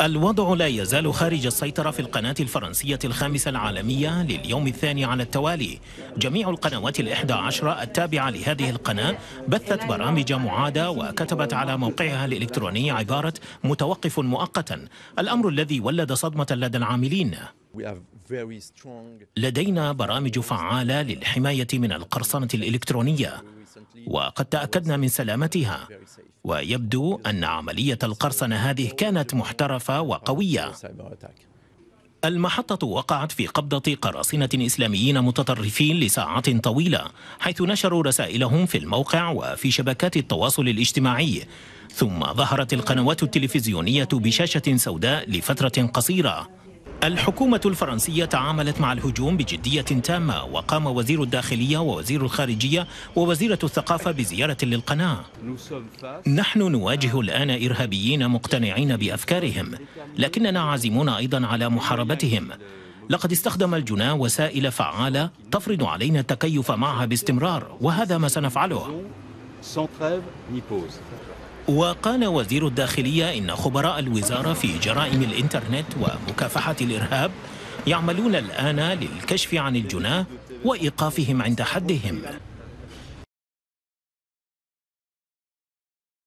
الوضع لا يزال خارج السيطرة في القناة الفرنسية الخامسة العالمية لليوم الثاني على التوالي. جميع القنوات ال11 التابعة لهذه القناة بثت برامج معادة وكتبت على موقعها الإلكتروني عبارة متوقف مؤقتا، الأمر الذي ولد صدمة لدى العاملين. لدينا برامج فعالة للحماية من القرصنة الإلكترونية وقد تأكدنا من سلامتها، ويبدو أن عملية القرصنة هذه كانت محترفة وقوية. المحطة وقعت في قبضة قراصنة إسلاميين متطرفين لساعات طويلة، حيث نشروا رسائلهم في الموقع وفي شبكات التواصل الاجتماعي، ثم ظهرت القنوات التلفزيونية بشاشة سوداء لفترة قصيرة. الحكومة الفرنسية تعاملت مع الهجوم بجدية تامة، وقام وزير الداخلية ووزير الخارجية ووزيرة الثقافة بزيارة للقناة. نحن نواجه الآن إرهابيين مقتنعين بأفكارهم، لكننا عازمون أيضا على محاربتهم. لقد استخدم الجناة وسائل فعالة تفرض علينا التكيف معها باستمرار، وهذا ما سنفعله. وقال وزير الداخلية إن خبراء الوزارة في جرائم الإنترنت ومكافحة الإرهاب يعملون الآن للكشف عن الجناة وإيقافهم عند حدهم.